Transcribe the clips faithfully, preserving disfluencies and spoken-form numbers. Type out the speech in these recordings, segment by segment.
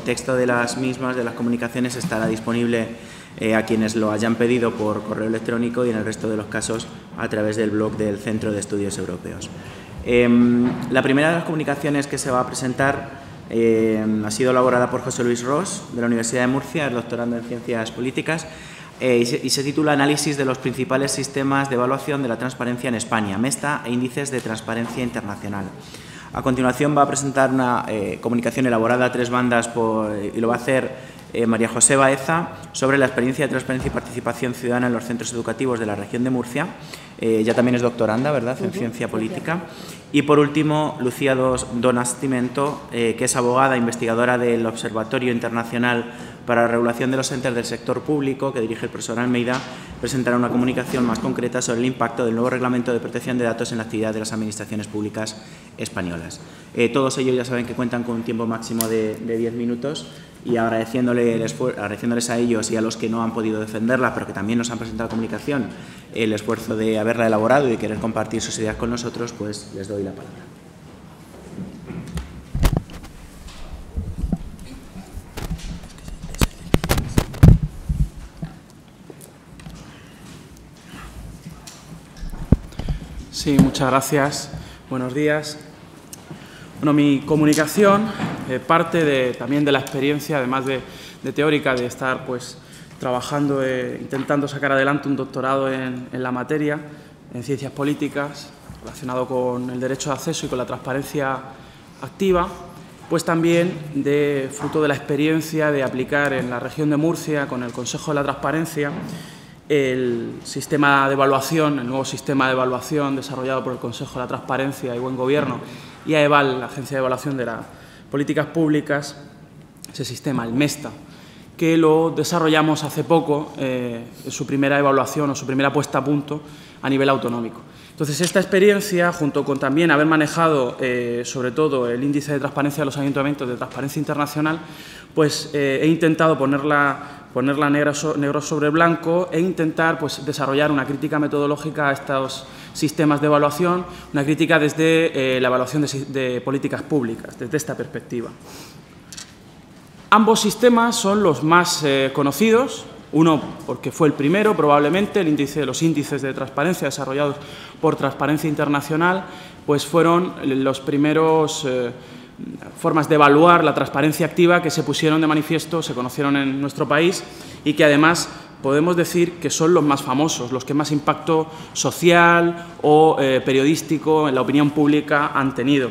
texto de las mismas, de las comunicaciones, estará disponible eh, a quienes lo hayan pedido por correo electrónico y en el resto de los casos a través del blog del Centro de Estudios Europeos. Eh, la primera de las comunicaciones que se va a presentar eh, ha sido elaborada por José Luis Ros, de la Universidad de Murcia, es doctorando en Ciencias Políticas, eh, y, se, y se titula Análisis de los principales sistemas de evaluación de la transparencia en España, Mesta e índices de transparencia internacional. A continuación va a presentar una eh, comunicación elaborada a tres bandas por, y lo va a hacer eh, María José Baeza sobre la experiencia de transparencia y participación ciudadana en los centros educativos de la región de Murcia. Eh, ya también es doctoranda, ¿verdad?, en Ciencia Política. Y por último, Lucía Donastimento, eh, que es abogada e investigadora del Observatorio Internacional para la Regulación de los Entes del Sector Público, que dirige el profesor Almeida, presentará una comunicación más concreta sobre el impacto del nuevo Reglamento de Protección de Datos en la actividad de las administraciones públicas españolas. Eh, todos ellos ya saben que cuentan con un tiempo máximo de, de diez minutos y agradeciéndole el agradeciéndoles a ellos y a los que no han podido defenderla, pero que también nos han presentado comunicación, el esfuerzo de haberla elaborado y de querer compartir sus ideas con nosotros, pues les doy la palabra. Sí, muchas gracias. Buenos días. Bueno, mi comunicación eh, parte de, también de la experiencia, además de, de teórica, de estar pues, trabajando, eh, intentando sacar adelante un doctorado en, en la materia, en ciencias políticas, relacionado con el derecho de acceso y con la transparencia activa, pues también de fruto de la experiencia de aplicar en la región de Murcia, con el Consejo de la Transparencia, el sistema de evaluación, el nuevo sistema de evaluación desarrollado por el Consejo de la Transparencia y Buen Gobierno y AEVAL, la Agencia de Evaluación de las Políticas Públicas, ese sistema, el Mesta, que lo desarrollamos hace poco eh, en su primera evaluación o su primera puesta a punto a nivel autonómico. Entonces, esta experiencia, junto con también haber manejado, eh, sobre todo, el índice de transparencia de los ayuntamientos de transparencia internacional, pues eh, he intentado ponerla ponerla negro, negro sobre blanco e intentar pues, desarrollar una crítica metodológica a estos sistemas de evaluación, una crítica desde eh, la evaluación de, de políticas públicas, desde esta perspectiva. Ambos sistemas son los más eh, conocidos, uno porque fue el primero, probablemente, el índice, los índices de transparencia desarrollados por Transparencia Internacional, pues fueron los primeros eh, formas de evaluar la transparencia activa que se pusieron de manifiesto, se conocieron en nuestro país y que además podemos decir que son los más famosos, los que más impacto social o eh, periodístico en la opinión pública han tenido.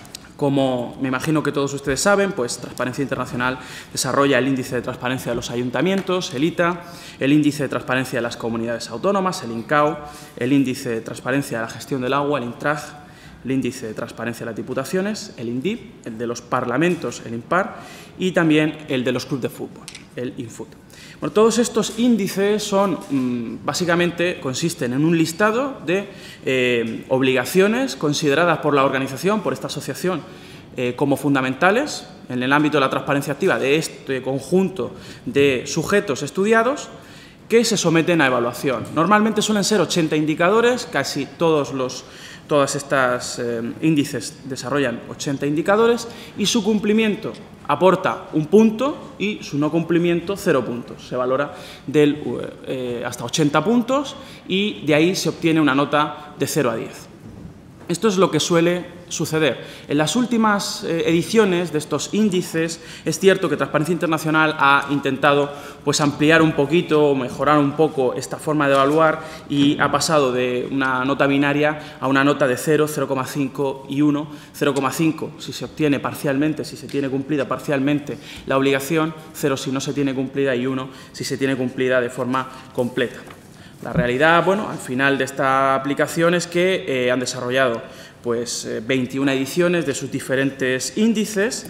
Como me imagino que todos ustedes saben, pues Transparencia Internacional desarrolla el índice de transparencia de los ayuntamientos, el I T A, el índice de transparencia de las comunidades autónomas, el INCAO, el índice de transparencia de la gestión del agua, el INTRAG, el índice de transparencia de las diputaciones, el INDIP, el de los parlamentos, el INPAR, y también el de los clubes de fútbol, el INFUT. Bueno, todos estos índices son, mmm, básicamente, consisten en un listado de eh, obligaciones consideradas por la organización, por esta asociación, eh, como fundamentales en el ámbito de la transparencia activa de este conjunto de sujetos estudiados, que se someten a evaluación. Normalmente suelen ser ochenta indicadores, casi todos los Todas estas eh, índices desarrollan ochenta indicadores y su cumplimiento aporta un punto y su no cumplimiento cero puntos. Se valora del, eh, hasta ochenta puntos y de ahí se obtiene una nota de cero a diez. Esto es lo que suele suceder. En las últimas eh, ediciones de estos índices es cierto que Transparencia Internacional ha intentado pues, ampliar un poquito o mejorar un poco esta forma de evaluar y ha pasado de una nota binaria a una nota de cero, cero coma cinco y uno. cero coma cinco si se obtiene parcialmente, si se tiene cumplida parcialmente la obligación, cero si no se tiene cumplida y uno si se tiene cumplida de forma completa. La realidad, bueno, al final de esta aplicación es que eh, han desarrollado pues, eh, veintiuna ediciones de sus diferentes índices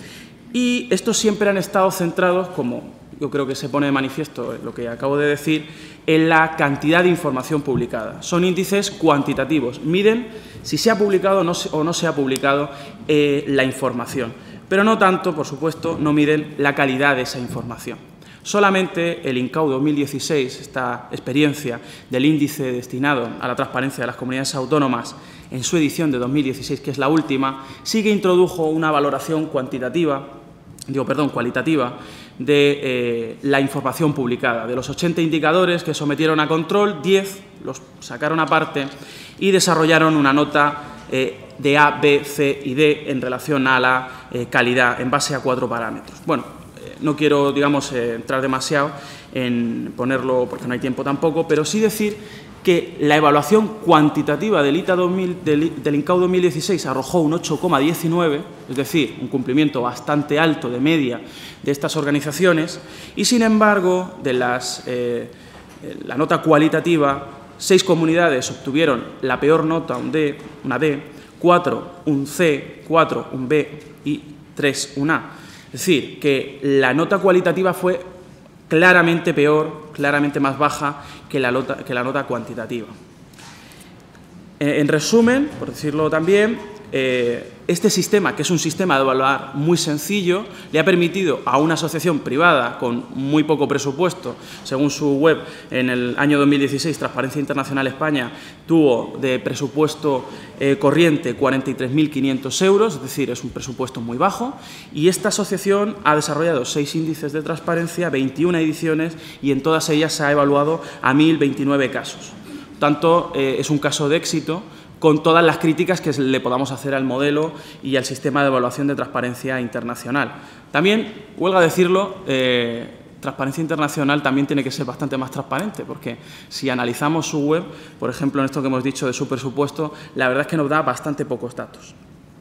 y estos siempre han estado centrados, como yo creo que se pone de manifiesto lo que acabo de decir, en la cantidad de información publicada. Son índices cuantitativos, miden si se ha publicado o no se, o no se ha publicado eh, la información, pero no tanto, por supuesto, no miden la calidad de esa información. Solamente el INCAO dos mil dieciséis, esta experiencia del índice destinado a la transparencia de las comunidades autónomas, en su edición de dos mil dieciséis, que es la última, sí que introdujo una valoración cuantitativa digo, perdón, cualitativa de eh, la información publicada. De los ochenta indicadores que sometieron a control, diez los sacaron aparte y desarrollaron una nota eh, de A, B, C y D en relación a la eh, calidad en base a cuatro parámetros. Bueno, eh, no quiero, digamos, eh, entrar demasiado en ponerlo porque no hay tiempo tampoco, pero sí decir que la evaluación cuantitativa del, I T A dos mil, del, del INCAO dos mil dieciséis arrojó un ocho coma diecinueve, es decir, un cumplimiento bastante alto de media de estas organizaciones, y sin embargo, de las, eh, la nota cualitativa, seis comunidades obtuvieron la peor nota, un D, una D, cuatro un C, cuatro un B y tres un A. Es decir, que la nota cualitativa fue claramente peor, claramente más baja que la nota, que la nota cuantitativa. Eh, en resumen, por decirlo también, eh, este sistema, que es un sistema de evaluar muy sencillo, le ha permitido a una asociación privada con muy poco presupuesto, según su web, en el año dos mil dieciséis, Transparencia Internacional España tuvo de presupuesto eh, corriente cuarenta y tres mil quinientos euros, es decir, es un presupuesto muy bajo, y esta asociación ha desarrollado seis índices de transparencia, veintiuna ediciones, y en todas ellas se ha evaluado a mil veintinueve casos. Por tanto, eh, es un caso de éxito, con todas las críticas que le podamos hacer al modelo y al sistema de evaluación de transparencia internacional. También, huelga decirlo, eh, Transparencia Internacional también tiene que ser bastante más transparente, porque si analizamos su web, por ejemplo, en esto que hemos dicho de su presupuesto, la verdad es que nos da bastante pocos datos.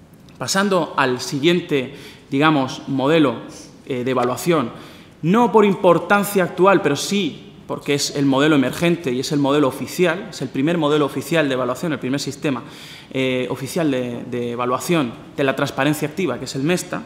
Pasando al siguiente, digamos, modelo eh, de evaluación, no por importancia actual, pero sí porque es el modelo emergente y es el modelo oficial, es el primer modelo oficial de evaluación, el primer sistema eh, oficial de, de evaluación de la transparencia activa, que es el MESTA,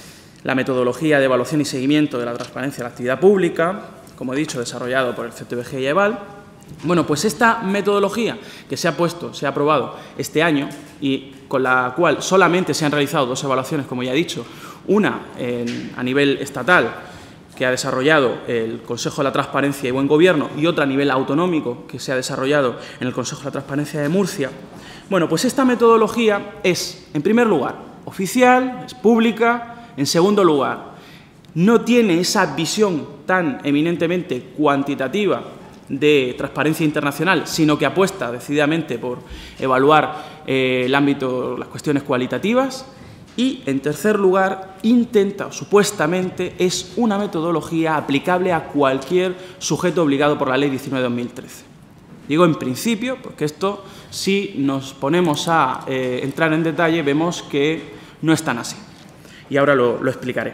la metodología de evaluación y seguimiento de la transparencia de la actividad pública, como he dicho, desarrollado por el C T B G y EVAL. Bueno, pues esta metodología que se ha puesto, se ha aprobado este año y con la cual solamente se han realizado dos evaluaciones, como ya he dicho, una en, a nivel estatal, que ha desarrollado el Consejo de la Transparencia y Buen Gobierno, y otra a nivel autonómico que se ha desarrollado en el Consejo de la Transparencia de Murcia. Bueno, pues esta metodología es, en primer lugar, oficial, es pública. En segundo lugar, no tiene esa visión tan eminentemente cuantitativa de transparencia internacional, sino que apuesta decididamente por evaluar eh, el ámbito, las cuestiones cualitativas. Y, en tercer lugar, intenta, o supuestamente, es una metodología aplicable a cualquier sujeto obligado por la Ley diecinueve barra dos mil trece. Digo en principio, porque esto, si nos ponemos a eh, entrar en detalle, vemos que no es tan así. Y ahora lo, lo explicaré.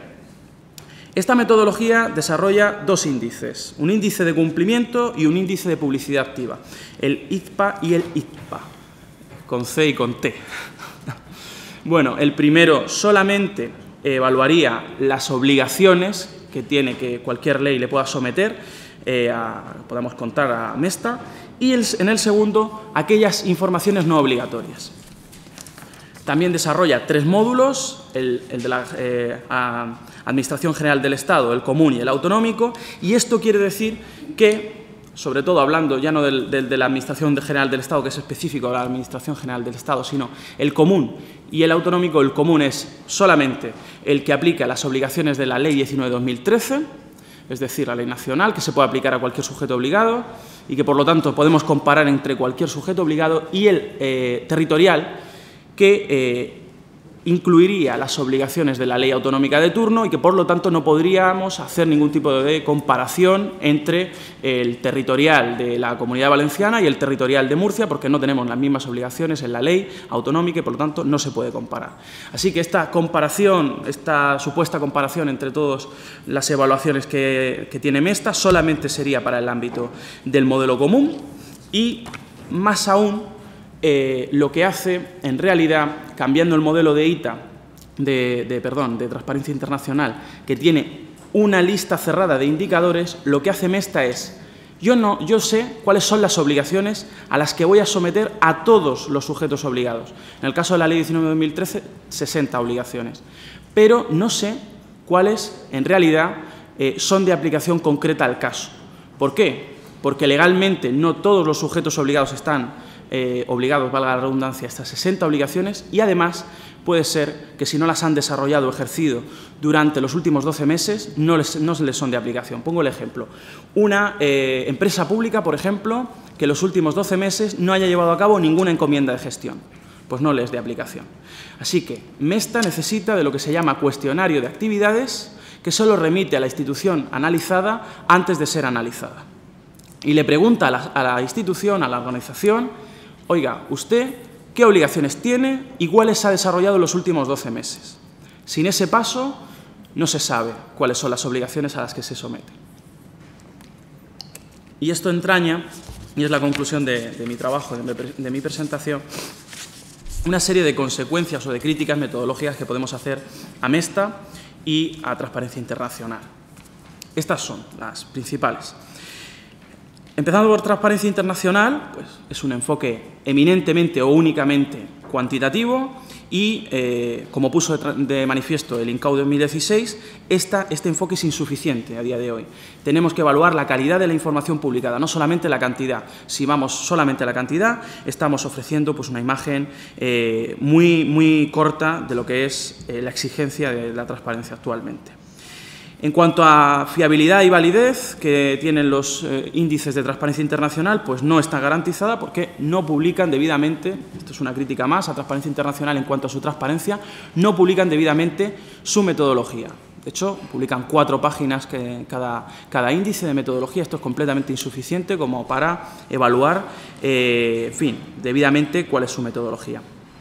Esta metodología desarrolla dos índices, un índice de cumplimiento y un índice de publicidad activa, el I T P A y el I T P A, con C y con T. Bueno, el primero solamente evaluaría las obligaciones que tiene que cualquier ley le pueda someter, eh, a, podemos contar a MESTA, y el, en el segundo aquellas informaciones no obligatorias. También desarrolla tres módulos, el, el de la eh, a, Administración General del Estado, el común y el autonómico, y esto quiere decir que, sobre todo hablando ya no del, del, de la Administración General del Estado, que es específico de la Administración General del Estado, sino el común y el autonómico. El común es solamente el que aplica las obligaciones de la Ley diecinueve barra dos mil trece, es decir, la ley nacional, que se puede aplicar a cualquier sujeto obligado y que, por lo tanto, podemos comparar entre cualquier sujeto obligado, y el eh, territorial, que eh, incluiría las obligaciones de la ley autonómica de turno y que, por lo tanto, no podríamos hacer ningún tipo de comparación entre el territorial de la Comunidad Valenciana y el territorial de Murcia, porque no tenemos las mismas obligaciones en la ley autonómica y, por lo tanto, no se puede comparar. Así que esta comparación, esta supuesta comparación entre todas las evaluaciones que, que tiene MESTA solamente sería para el ámbito del modelo común y, más aún, Eh, lo que hace, en realidad, cambiando el modelo de I T A, de, de, perdón, de Transparencia Internacional, que tiene una lista cerrada de indicadores, lo que hace MESTA es, yo, no, yo sé cuáles son las obligaciones a las que voy a someter a todos los sujetos obligados. En el caso de la Ley diecinueve barra dos mil trece, sesenta obligaciones. Pero no sé cuáles, en realidad, eh, son de aplicación concreta al caso. ¿Por qué? Porque legalmente no todos los sujetos obligados están Eh, obligados, valga la redundancia, estas sesenta obligaciones, y además puede ser que si no las han desarrollado o ejercido durante los últimos doce meses, no les, no les son de aplicación. Pongo el ejemplo. Una eh, empresa pública, por ejemplo, que en los últimos doce meses no haya llevado a cabo ninguna encomienda de gestión, pues no les de aplicación. Así que Mesta necesita de lo que se llama cuestionario de actividades, que solo remite a la institución analizada antes de ser analizada. Y le pregunta a la, a la institución, a la organización, oiga, ¿usted qué obligaciones tiene y cuáles ha desarrollado en los últimos doce meses? Sin ese paso, no se sabe cuáles son las obligaciones a las que se somete. Y esto entraña, y es la conclusión de, de mi trabajo, de mi, de mi presentación, una serie de consecuencias o de críticas metodológicas que podemos hacer a Mesta y a Transparencia Internacional. Estas son las principales. Empezando por Transparencia Internacional, pues es un enfoque eminentemente o únicamente cuantitativo y, eh, como puso de, de manifiesto el INCAO dos mil dieciséis, esta, este enfoque es insuficiente a día de hoy. Tenemos que evaluar la calidad de la información publicada, no solamente la cantidad. Si vamos solamente a la cantidad, estamos ofreciendo pues, una imagen eh, muy, muy corta de lo que es eh, la exigencia de la transparencia actualmente. En cuanto a fiabilidad y validez que tienen los eh, índices de Transparencia Internacional, pues no está garantizada porque no publican debidamente, esto es una crítica más a Transparencia Internacional en cuanto a su transparencia, no publican debidamente su metodología. De hecho, publican cuatro páginas que cada, cada índice de metodología. Esto es completamente insuficiente como para evaluar, eh, en fin, debidamente cuál es su metodología.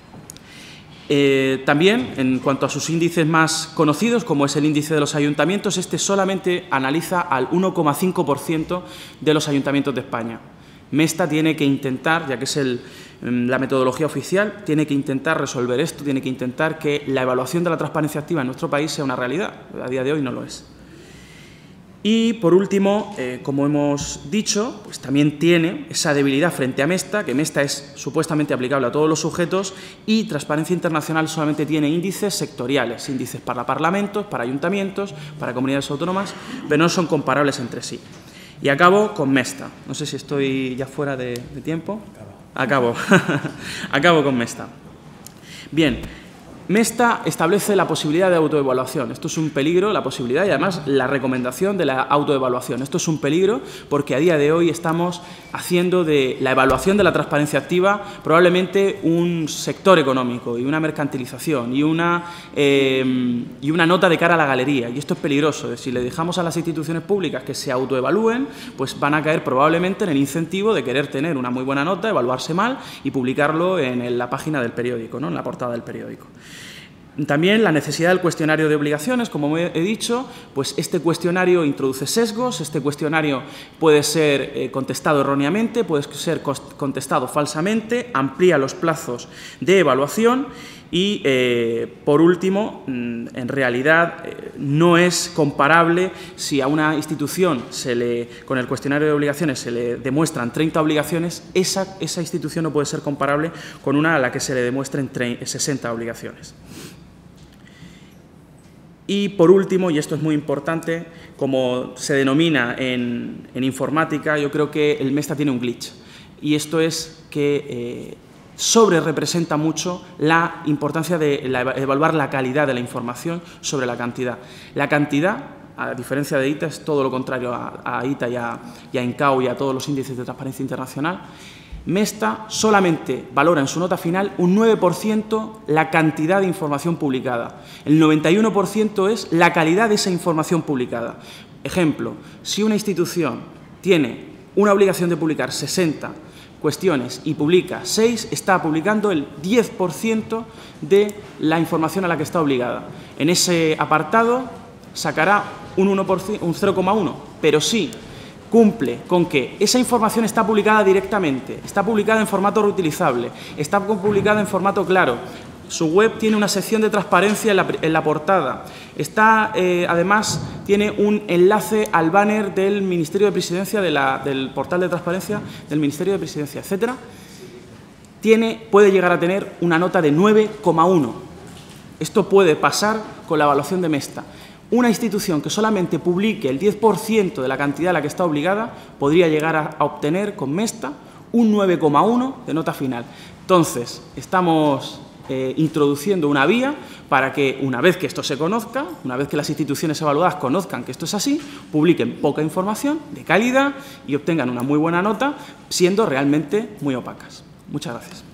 Eh, también, en cuanto a sus índices más conocidos, como es el índice de los ayuntamientos, este solamente analiza al uno coma cinco por ciento de los ayuntamientos de España. Mesta tiene que intentar, ya que es el, la metodología oficial, tiene que intentar resolver esto, tiene que intentar que la evaluación de la transparencia activa en nuestro país sea una realidad. A día de hoy no lo es. Y, por último, eh, como hemos dicho, pues también tiene esa debilidad frente a Mesta, que Mesta es supuestamente aplicable a todos los sujetos y Transparencia Internacional solamente tiene índices sectoriales, índices para parlamentos, para ayuntamientos, para comunidades autónomas, pero no son comparables entre sí. Y acabo con Mesta. No sé si estoy ya fuera de, de tiempo. Acabo. Acabo con Mesta. Bien. Mesta establece la posibilidad de autoevaluación. Esto es un peligro, la posibilidad y además la recomendación de la autoevaluación. Esto es un peligro porque a día de hoy estamos haciendo de la evaluación de la transparencia activa probablemente un sector económico y una mercantilización y una, eh, y una nota de cara a la galería. Y esto es peligroso. Si le dejamos a las instituciones públicas que se autoevalúen, pues van a caer probablemente en el incentivo de querer tener una muy buena nota, evaluarse mal y publicarlo en la página del periódico, ¿no? En la portada del periódico. También la necesidad del cuestionario de obligaciones, como he dicho, pues este cuestionario introduce sesgos, este cuestionario puede ser eh, contestado erróneamente, puede ser contestado falsamente, amplía los plazos de evaluación y, eh, por último, en realidad eh, no es comparable si a una institución se le, con el cuestionario de obligaciones se le demuestran treinta obligaciones, esa, esa institución no puede ser comparable con una a la que se le demuestren sesenta obligaciones. Y, por último, y esto es muy importante, como se denomina en, en informática, yo creo que el Mesta tiene un glitch. Y esto es que eh, sobre representa mucho la importancia de la, evaluar la calidad de la información sobre la cantidad. La cantidad, a diferencia de I T A, es todo lo contrario a, a I T A y a, y a INCAO y a todos los índices de transparencia internacional. Mesta solamente valora en su nota final un nueve por ciento la cantidad de información publicada. El noventa y uno por ciento es la calidad de esa información publicada. Ejemplo, si una institución tiene una obligación de publicar sesenta cuestiones y publica seis, está publicando el diez por ciento de la información a la que está obligada. En ese apartado sacará un, un cero coma uno, pero sí cumple con que esa información está publicada directamente, está publicada en formato reutilizable, está publicada en formato claro, su web tiene una sección de transparencia en la, en la portada, está, eh, además tiene un enlace al banner del Ministerio de Presidencia, de la, del portal de transparencia del Ministerio de Presidencia, etcétera, tiene, puede llegar a tener una nota de nueve coma uno. Esto puede pasar con la evaluación de Mesta. Una institución que solamente publique el diez por ciento de la cantidad a la que está obligada podría llegar a, a obtener con Mesta un nueve coma uno de nota final. Entonces, estamos eh, introduciendo una vía para que, una vez que esto se conozca, una vez que las instituciones evaluadas conozcan que esto es así, publiquen poca información de calidad y obtengan una muy buena nota, siendo realmente muy opacas. Muchas gracias.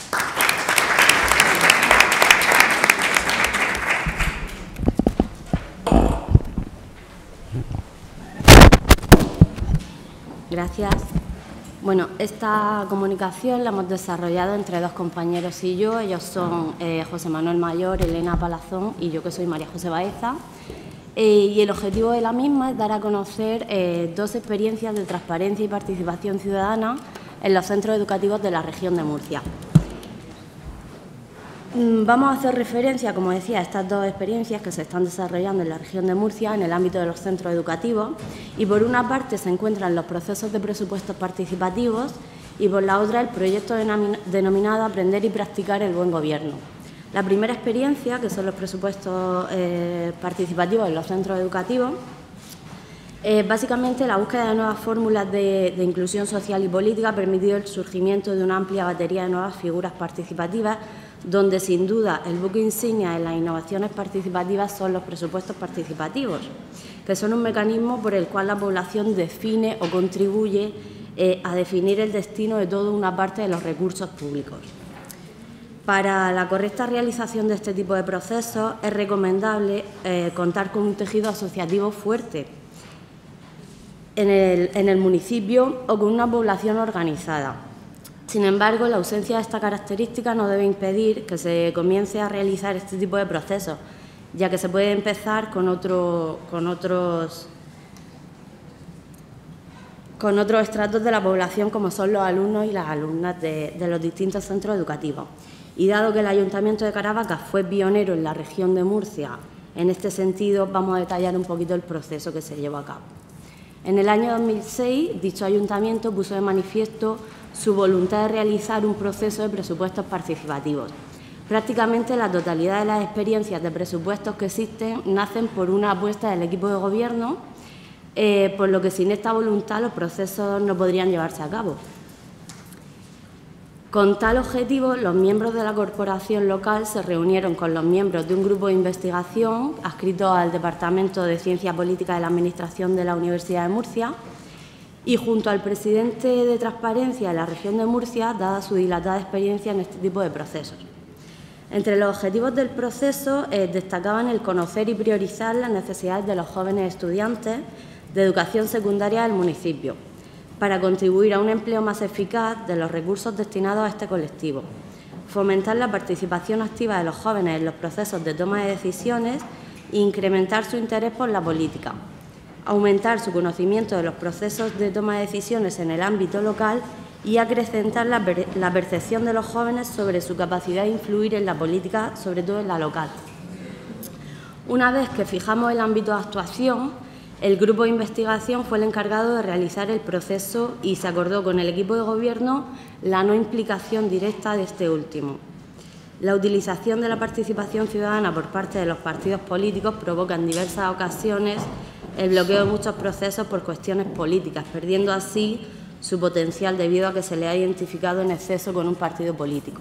Gracias. Bueno, esta comunicación la hemos desarrollado entre dos compañeros y yo. Ellos son eh, José Manuel Mayor, Elena Palazón y yo, que soy María José Baeza. Eh, y el objetivo de la misma es dar a conocer eh, dos experiencias de transparencia y participación ciudadana en los centros educativos de la región de Murcia. Vamos a hacer referencia, como decía, a estas dos experiencias que se están desarrollando en la región de Murcia en el ámbito de los centros educativos, y por una parte se encuentran los procesos de presupuestos participativos y por la otra el proyecto denominado Aprender y Practicar el Buen Gobierno. La primera experiencia, que son los presupuestos eh, participativos en los centros educativos, es básicamente la búsqueda de nuevas fórmulas de, de inclusión social y política ha permitido el surgimiento de una amplia batería de nuevas figuras participativas, donde sin duda el buque insignia de las innovaciones participativas son los presupuestos participativos, que son un mecanismo por el cual la población define o contribuye eh, a definir el destino de toda una parte de los recursos públicos. Para la correcta realización de este tipo de procesos es recomendable eh, contar con un tejido asociativo fuerte en el, en el municipio o con una población organizada. Sin embargo, la ausencia de esta característica no debe impedir que se comience a realizar este tipo de procesos, ya que se puede empezar con, otro, con, otros, con otros estratos de la población, como son los alumnos y las alumnas de, de los distintos centros educativos. Y dado que el Ayuntamiento de Caravaca fue pionero en la región de Murcia en este sentido, vamos a detallar un poquito el proceso que se llevó a cabo. En el año dos mil seis, dicho ayuntamiento puso de manifiesto su voluntad de realizar un proceso de presupuestos participativos. Prácticamente la totalidad de las experiencias de presupuestos que existen nacen por una apuesta del equipo de gobierno, eh, por lo que sin esta voluntad los procesos no podrían llevarse a cabo. Con tal objetivo, los miembros de la corporación local se reunieron con los miembros de un grupo de investigación adscrito al Departamento de Ciencia Política de la Administración de la Universidad de Murcia, y junto al presidente de Transparencia de la región de Murcia, dada su dilatada experiencia en este tipo de procesos. Entre los objetivos del proceso eh, destacaban el conocer y priorizar las necesidades de los jóvenes estudiantes de educación secundaria del municipio, para contribuir a un empleo más eficaz de los recursos destinados a este colectivo, fomentar la participación activa de los jóvenes en los procesos de toma de decisiones e incrementar su interés por la política, aumentar su conocimiento de los procesos de toma de decisiones en el ámbito local y acrecentar la, per la percepción de los jóvenes sobre su capacidad de influir en la política, sobre todo en la local. Una vez que fijamos el ámbito de actuación, el grupo de investigación fue el encargado de realizar el proceso y se acordó con el equipo de gobierno la no implicación directa de este último. La utilización de la participación ciudadana por parte de los partidos políticos provoca en diversas ocasiones el bloqueo de muchos procesos por cuestiones políticas, perdiendo así su potencial debido a que se le ha identificado en exceso con un partido político.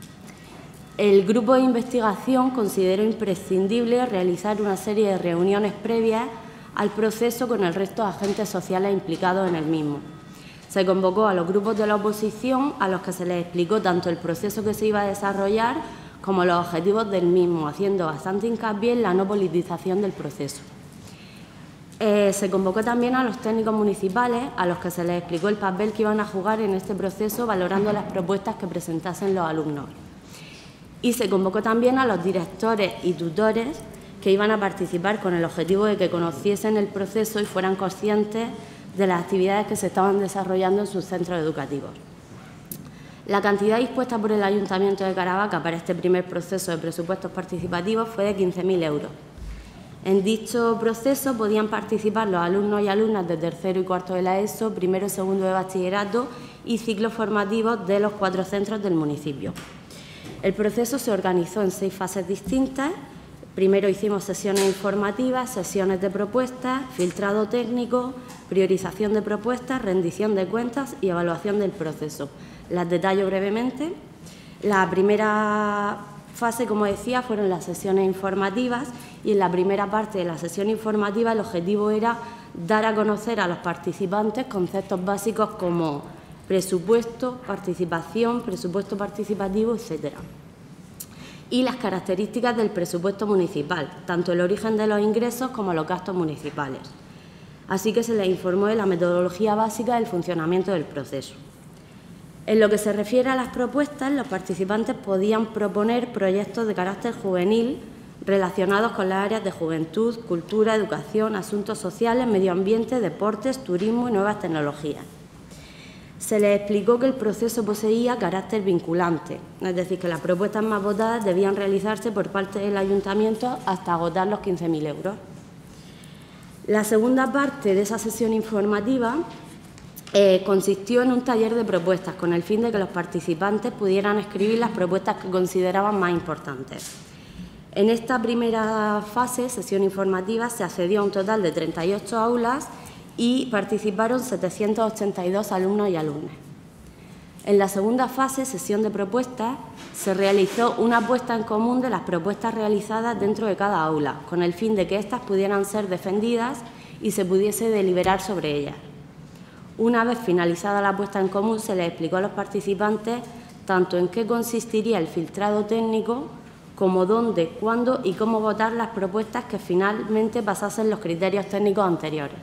El grupo de investigación consideró imprescindible realizar una serie de reuniones previas al proceso con el resto de agentes sociales implicados en el mismo. Se convocó a los grupos de la oposición, a los que se les explicó tanto el proceso que se iba a desarrollar como los objetivos del mismo, haciendo bastante hincapié en la no politización del proceso. Eh, se convocó también a los técnicos municipales, a los que se les explicó el papel que iban a jugar en este proceso, valorando las propuestas que presentasen los alumnos. Y se convocó también a los directores y tutores que iban a participar con el objetivo de que conociesen el proceso y fueran conscientes de las actividades que se estaban desarrollando en sus centros educativos. La cantidad dispuesta por el Ayuntamiento de Caravaca para este primer proceso de presupuestos participativos fue de quince mil euros. En dicho proceso podían participar los alumnos y alumnas de tercero y cuarto de la ESO, primero y segundo de bachillerato y ciclos formativos de los cuatro centros del municipio. El proceso se organizó en seis fases distintas. Primero hicimos sesiones informativas, sesiones de propuestas, filtrado técnico, priorización de propuestas, rendición de cuentas y evaluación del proceso. Las detallo brevemente. La primera fase, como decía, fueron las sesiones informativas y en la primera parte de la sesión informativa el objetivo era dar a conocer a los participantes conceptos básicos como presupuesto, participación, presupuesto participativo, etcétera. Y las características del presupuesto municipal, tanto el origen de los ingresos como los gastos municipales. Así que se les informó de la metodología básica del funcionamiento del proceso. En lo que se refiere a las propuestas, los participantes podían proponer proyectos de carácter juvenil relacionados con las áreas de juventud, cultura, educación, asuntos sociales, medio ambiente, deportes, turismo y nuevas tecnologías. Se les explicó que el proceso poseía carácter vinculante, es decir, que las propuestas más votadas debían realizarse por parte del Ayuntamiento hasta agotar los quince mil euros. La segunda parte de esa sesión informativa eh, consistió en un taller de propuestas con el fin de que los participantes pudieran escribir las propuestas que consideraban más importantes. En esta primera fase, sesión informativa, se accedió a un total de treinta y ocho aulas y participaron setecientos ochenta y dos alumnos y alumnas. En la segunda fase, sesión de propuestas, se realizó una puesta en común de las propuestas realizadas dentro de cada aula, con el fin de que éstas pudieran ser defendidas y se pudiese deliberar sobre ellas. Una vez finalizada la puesta en común, se les explicó a los participantes tanto en qué consistiría el filtrado técnico, como dónde, cuándo y cómo votar las propuestas que finalmente pasasen los criterios técnicos anteriores.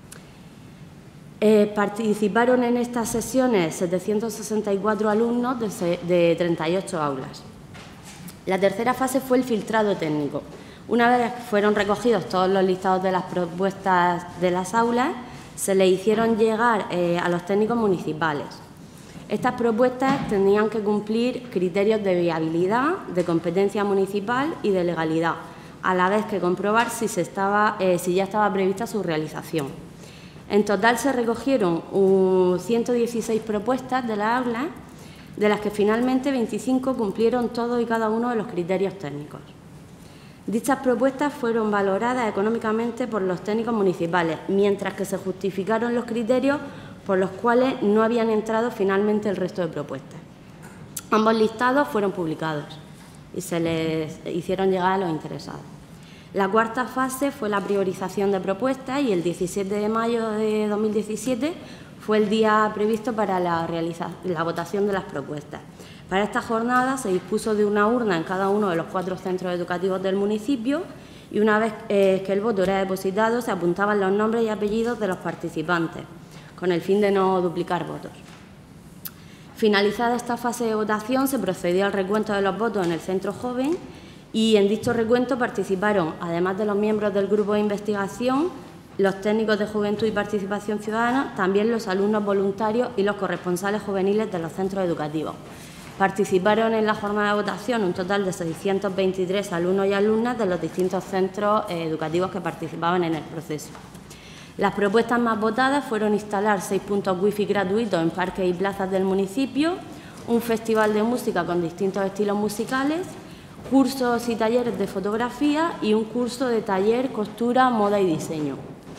Eh, participaron en estas sesiones setecientos sesenta y cuatro alumnos de, de treinta y ocho aulas. La tercera fase fue el filtrado técnico. Una vez que fueron recogidos todos los listados de las propuestas de las aulas, se le hicieron llegar eh, a los técnicos municipales. Estas propuestas tenían que cumplir criterios de viabilidad, de competencia municipal y de legalidad, a la vez que comprobar si, se estaba, eh, si ya estaba prevista su realización. En total se recogieron uh, ciento dieciséis propuestas de las aulas, de las que finalmente veinticinco cumplieron todos y cada uno de los criterios técnicos. Dichas propuestas fueron valoradas económicamente por los técnicos municipales, mientras que se justificaron los criterios por los cuales no habían entrado finalmente el resto de propuestas. Ambos listados fueron publicados y se les hicieron llegar a los interesados. La cuarta fase fue la priorización de propuestas y el diecisiete de mayo de dos mil diecisiete fue el día previsto para la, la votación de las propuestas. Para esta jornada se dispuso de una urna en cada uno de los cuatro centros educativos del municipio y una vez eh, que el voto era depositado se apuntaban los nombres y apellidos de los participantes, con el fin de no duplicar votos. Finalizada esta fase de votación, se procedió al recuento de los votos en el centro joven y en dicho recuento participaron, además de los miembros del grupo de investigación, los técnicos de juventud y participación ciudadana, también los alumnos voluntarios y los corresponsales juveniles de los centros educativos. Participaron en la jornada de votación un total de seiscientos veintitrés alumnos y alumnas de los distintos centros educativos que participaban en el proceso. Las propuestas más votadas fueron instalar seis puntos wifi gratuitos en parques y plazas del municipio, un festival de música con distintos estilos musicales, cursos y talleres de fotografía y un curso de taller, costura, moda y diseño.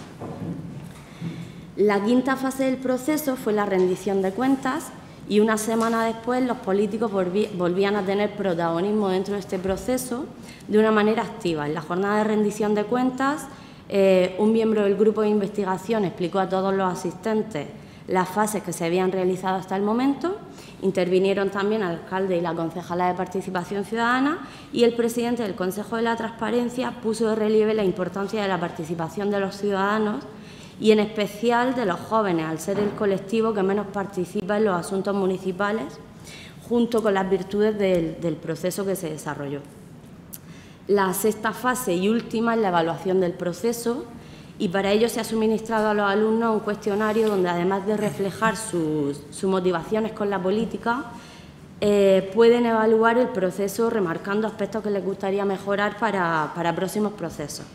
La quinta fase del proceso fue la rendición de cuentas y una semana después los políticos volvían a tener protagonismo dentro de este proceso de una manera activa. En la jornada de rendición de cuentas, eh, un miembro del grupo de investigación explicó a todos los asistentes las fases que se habían realizado hasta el momento. Intervinieron también el alcalde y la concejala de Participación Ciudadana y el presidente del Consejo de la Transparencia puso de relieve la importancia de la participación de los ciudadanos y en especial de los jóvenes, al ser el colectivo que menos participa en los asuntos municipales, junto con las virtudes del, del proceso que se desarrolló. La sexta fase y última es la evaluación del proceso y para ello se ha suministrado a los alumnos un cuestionario donde, además de reflejar sus, sus motivaciones con la política, eh, pueden evaluar el proceso remarcando aspectos que les gustaría mejorar para, para próximos procesos.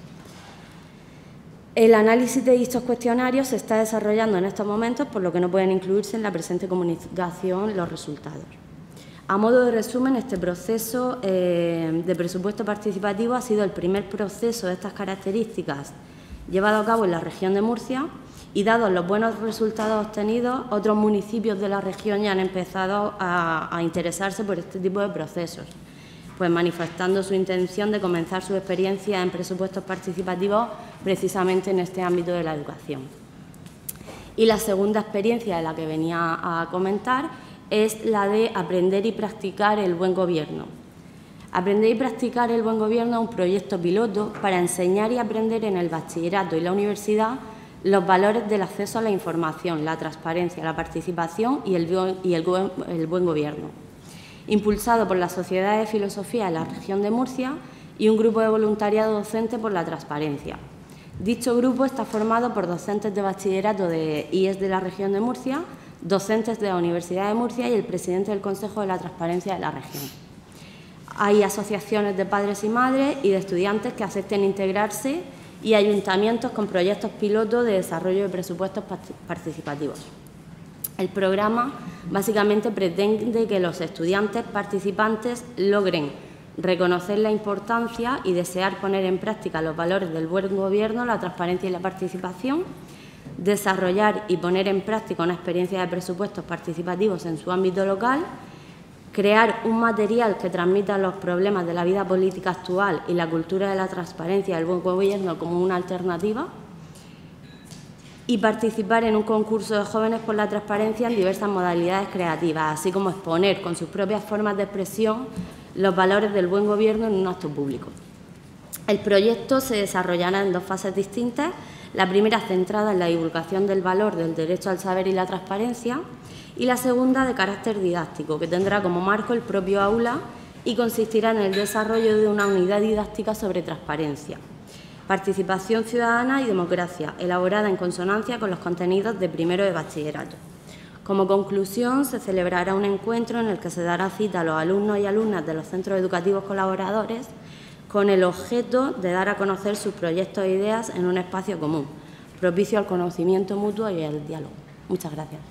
El análisis de dichos cuestionarios se está desarrollando en estos momentos, por lo que no pueden incluirse en la presente comunicación los resultados. A modo de resumen, este proceso eh, de presupuesto participativo ha sido el primer proceso de estas características llevado a cabo en la región de Murcia y, dados los buenos resultados obtenidos, otros municipios de la región ya han empezado a, a interesarse por este tipo de procesos. pues manifestando su intención de comenzar su experiencia en presupuestos participativos precisamente en este ámbito de la educación. Y la segunda experiencia de la que venía a comentar es la de aprender y practicar el buen gobierno. Aprender y practicar el buen gobierno es un proyecto piloto para enseñar y aprender en el bachillerato y la universidad los valores del acceso a la información, la transparencia, la participación y el, y el, el buen gobierno, impulsado por la Sociedad de Filosofía de la región de Murcia y un grupo de voluntariado docente por la transparencia. Dicho grupo está formado por docentes de bachillerato de I E S de la región de Murcia, docentes de la Universidad de Murcia y el presidente del Consejo de la Transparencia de la región. Hay asociaciones de padres y madres y de estudiantes que acepten integrarse y ayuntamientos con proyectos pilotos de desarrollo de presupuestos participativos. El programa básicamente pretende que los estudiantes participantes logren reconocer la importancia y desear poner en práctica los valores del buen gobierno, la transparencia y la participación, desarrollar y poner en práctica una experiencia de presupuestos participativos en su ámbito local, crear un material que transmita los problemas de la vida política actual y la cultura de la transparencia y el buen gobierno como una alternativa, y participar en un concurso de jóvenes por la transparencia en diversas modalidades creativas, así como exponer con sus propias formas de expresión los valores del buen gobierno en un acto público. El proyecto se desarrollará en dos fases distintas, la primera centrada en la divulgación del valor del derecho al saber y la transparencia, y la segunda de carácter didáctico, que tendrá como marco el propio aula y consistirá en el desarrollo de una unidad didáctica sobre transparencia, participación ciudadana y democracia, elaborada en consonancia con los contenidos de primero de bachillerato. Como conclusión, se celebrará un encuentro en el que se dará cita a los alumnos y alumnas de los centros educativos colaboradores con el objeto de dar a conocer sus proyectos e ideas en un espacio común, propicio al conocimiento mutuo y al diálogo. Muchas gracias.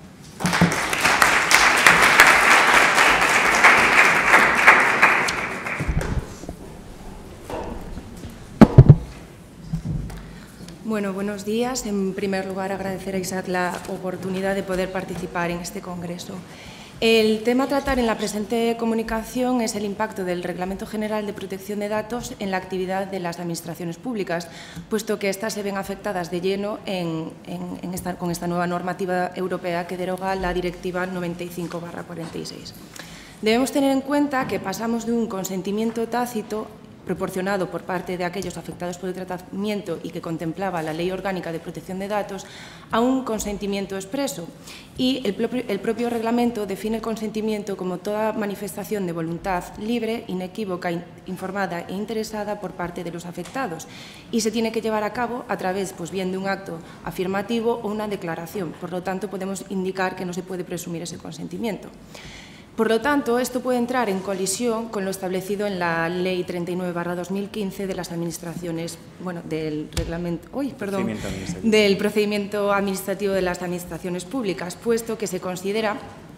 Bueno, buenos días. En primer lugar, agradecer a Isaac la oportunidad de poder participar en este congreso. El tema a tratar en la presente comunicación es el impacto del Reglamento General de Protección de Datos en la actividad de las administraciones públicas, puesto que éstas se ven afectadas de lleno en, en, en esta, con esta nueva normativa europea que deroga la Directiva noventa y cinco barra cuarenta y seis. Debemos tener en cuenta que pasamos de un consentimiento tácito proporcionado por parte de aquellos afectados por el tratamiento y que contemplaba la Ley Orgánica de Protección de Datos a un consentimiento expreso. Y el propio, el propio reglamento define el consentimiento como toda manifestación de voluntad libre, inequívoca, informada e interesada por parte de los afectados y se tiene que llevar a cabo a través, pues bien, de un acto afirmativo o una declaración. Por lo tanto, podemos indicar que no se puede presumir ese consentimiento. Por lo tanto, esto puede entrar en colisión con lo establecido en la Ley treinta y nueve barra dos mil quince de las administraciones, bueno, del reglamento, uy, perdón, procedimiento del procedimiento administrativo de las administraciones públicas, puesto que se considera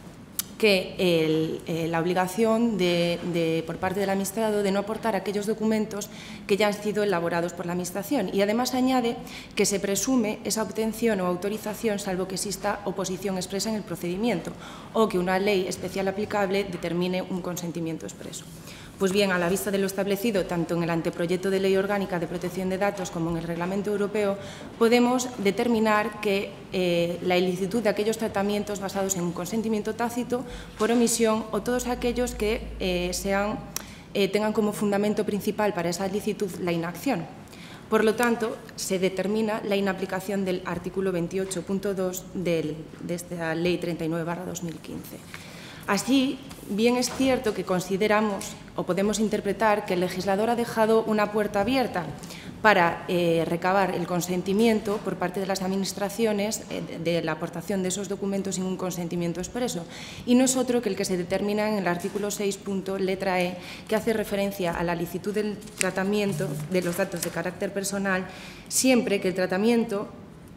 que el, eh, la obligación de, de, por parte del administrado de no aportar aquellos documentos que ya han sido elaborados por la Administración y además añade que se presume esa obtención o autorización salvo que exista oposición expresa en el procedimiento o que una ley especial aplicable determine un consentimiento expreso. Pues bien, a la vista de lo establecido tanto en el anteproyecto de Ley Orgánica de Protección de Datos como en el Reglamento Europeo, podemos determinar que eh, la ilicitud de aquellos tratamientos basados en un consentimiento tácito por omisión o todos aquellos que eh, sean, eh, tengan como fundamento principal para esa ilicitud la inacción. Por lo tanto, se determina la inaplicación del artículo veintiocho punto dos de esta Ley treinta y nueve barra dos mil quince. Así, bien es cierto que consideramos o podemos interpretar que el legislador ha dejado una puerta abierta para eh, recabar el consentimiento por parte de las administraciones eh, de, de la aportación de esos documentos sin un consentimiento expreso. Y no es otro que el que se determina en el artículo seis, letra E, que hace referencia a la licitud del tratamiento de los datos de carácter personal, siempre que el tratamiento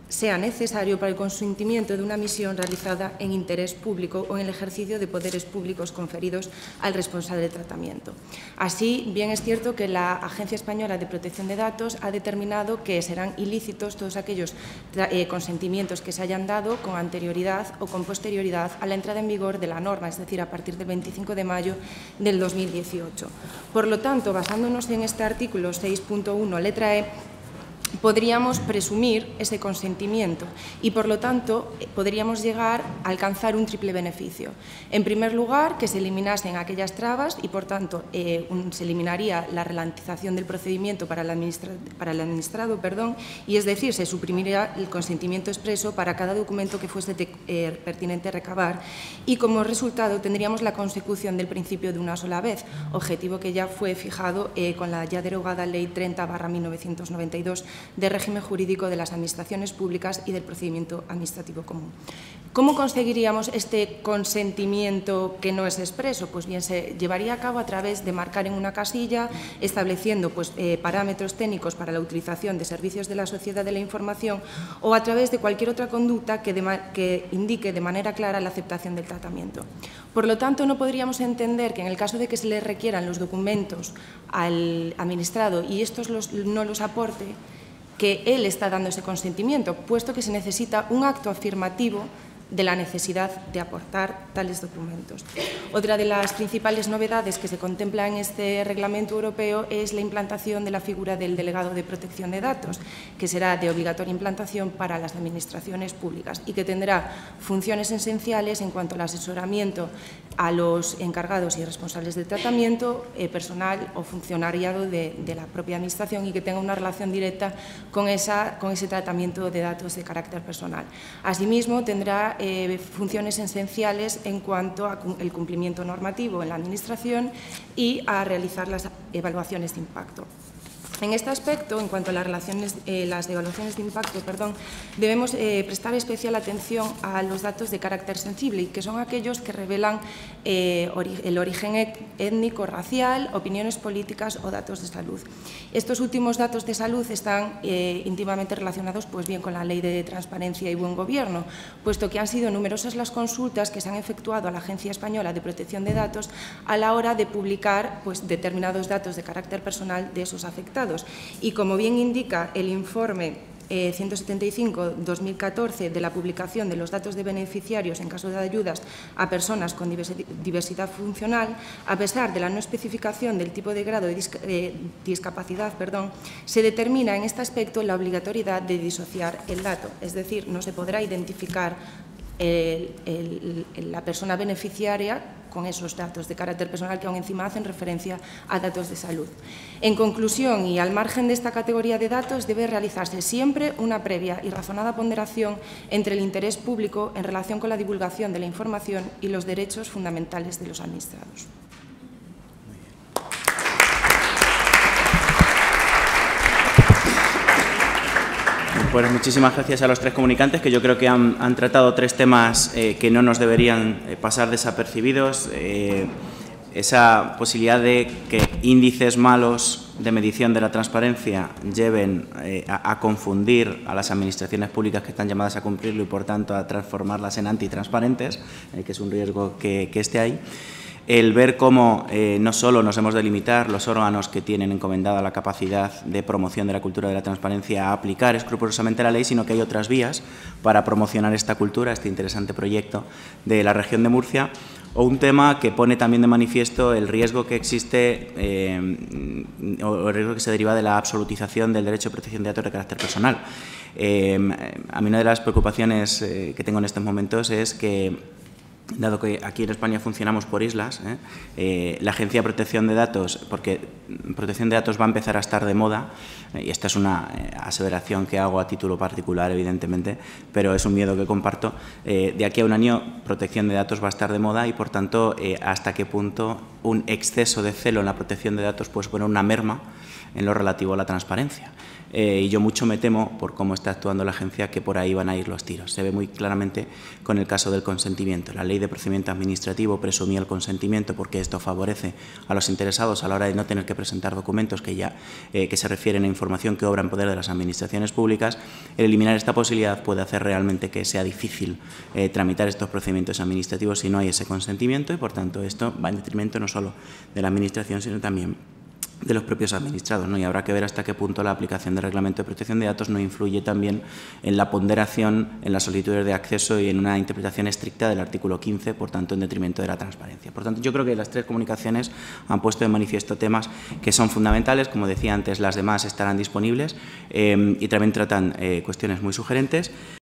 sea necesario para el consentimiento de una misión realizada en interés público o en el ejercicio de poderes públicos conferidos al responsable de tratamiento. Así, bien es cierto que la Agencia Española de Protección de Datos ha determinado que serán ilícitos todos aquellos eh, consentimientos que se hayan dado con anterioridad o con posterioridad a la entrada en vigor de la norma, es decir, a partir del veinticinco de mayo del dos mil dieciocho. Por lo tanto, basándonos en este artículo seis punto uno, letra E, podríamos presumir ese consentimiento y, por lo tanto, podríamos llegar a alcanzar un triple beneficio. En primer lugar, que se eliminasen aquellas trabas y, por tanto, eh, un, se eliminaría la ralentización del procedimiento para el, administra, para el administrado, perdón, y es decir, se suprimiría el consentimiento expreso para cada documento que fuese de, eh, pertinente recabar y, como resultado, tendríamos la consecución del principio de una sola vez, objetivo que ya fue fijado eh, con la ya derogada Ley treinta barra mil novecientos noventa y dos de régimen jurídico de las administraciones públicas y del procedimiento administrativo común. ¿Cómo conseguiríamos este consentimiento que no es expreso? Pues bien, se llevaría a cabo a través de marcar en una casilla, estableciendo pues, eh, parámetros técnicos para la utilización de servicios de la sociedad de la información o a través de cualquier otra conducta que, de, que indique de manera clara la aceptación del tratamiento. Por lo tanto, no podríamos entender que en el caso de que se le requieran los documentos al administrado y estos los, no los aporte, que él está dando ese consentimiento, puesto que se necesita un acto afirmativo de la necesidad de aportar tales documentos. Otra de las principales novedades que se contempla en este reglamento europeo es la implantación de la figura del delegado de protección de datos, que será de obligatoria implantación para las administraciones públicas y que tendrá funciones esenciales en cuanto al asesoramiento a los encargados y responsables del tratamiento, eh, personal o funcionariado de, de la propia administración y que tenga una relación directa con, esa, con ese tratamiento de datos de carácter personal. Asimismo, tendrá Eh, funciones esenciales en cuanto al cumplimiento normativo en la Administración y a realizar las evaluaciones de impacto. En este aspecto, en cuanto a las, relaciones, eh, las evaluaciones de impacto, perdón, debemos eh, prestar especial atención a los datos de carácter sensible, que son aquellos que revelan eh, ori el origen étnico, racial, opiniones políticas o datos de salud. Estos últimos datos de salud están eh, íntimamente relacionados pues bien, con la Ley de Transparencia y Buen Gobierno, puesto que han sido numerosas las consultas que se han efectuado a la Agencia Española de Protección de Datos a la hora de publicar pues, determinados datos de carácter personal de esos afectados. Y como bien indica el informe eh, ciento setenta y cinco barra dos mil catorce de la publicación de los datos de beneficiarios en caso de ayudas a personas con diversidad funcional, a pesar de la no especificación del tipo de grado de disca eh, discapacidad, perdón, se determina en este aspecto la obligatoriedad de disociar el dato, es decir, no se podrá identificar el, el, el, la persona beneficiaria con esos datos de carácter personal que aún encima hacen referencia a datos de salud. En conclusión, y al margen de esta categoría de datos, debe realizarse siempre una previa y razonada ponderación entre el interés público en relación con la divulgación de la información y los derechos fundamentales de los administrados. Pues muchísimas gracias a los tres comunicantes, que yo creo que han, han tratado tres temas eh, que no nos deberían eh, pasar desapercibidos. Eh, esa posibilidad de que índices malos de medición de la transparencia lleven eh, a, a confundir a las administraciones públicas que están llamadas a cumplirlo y, por tanto, a transformarlas en antitransparentes, eh, que es un riesgo que, que esté ahí. El ver cómo eh, no solo nos hemos de limitar los órganos que tienen encomendada la capacidad de promoción de la cultura de la transparencia a aplicar escrupulosamente la ley, sino que hay otras vías para promocionar esta cultura, este interesante proyecto de la región de Murcia, o un tema que pone también de manifiesto el riesgo que existe eh, o el riesgo que se deriva de la absolutización del derecho de protección de datos de carácter personal. Eh, a mí una de las preocupaciones eh, que tengo en estos momentos es que, dado que aquí en España funcionamos por islas, ¿eh? Eh, la Agencia de Protección de Datos, porque protección de datos va a empezar a estar de moda, eh, y esta es una eh, aseveración que hago a título particular, evidentemente, pero es un miedo que comparto, eh, de aquí a un año protección de datos va a estar de moda y, por tanto, eh, hasta qué punto un exceso de celo en la protección de datos puede suponer una merma en lo relativo a la transparencia. eh, y yo mucho me temo, por cómo está actuando la agencia, que por ahí van a ir los tiros. Se ve muy claramente con el caso del consentimiento. La Ley de Procedimiento Administrativo presumía el consentimiento porque esto favorece a los interesados a la hora de no tener que presentar documentos que, ya, eh, que se refieren a información que obra en poder de las administraciones públicas. El eliminar esta posibilidad puede hacer realmente que sea difícil eh, tramitar estos procedimientos administrativos si no hay ese consentimiento y, por tanto, esto va en detrimento no solo de la Administración, sino también de los propios administrados, ¿no? Y habrá que ver hasta qué punto la aplicación del Reglamento de Protección de Datos no influye también en la ponderación, en las solicitudes de acceso y en una interpretación estricta del artículo quince, por tanto, en detrimento de la transparencia. Por tanto, yo creo que las tres comunicaciones han puesto de manifiesto temas que son fundamentales. Como decía antes, las demás estarán disponibles eh, y también tratan eh, cuestiones muy sugerentes.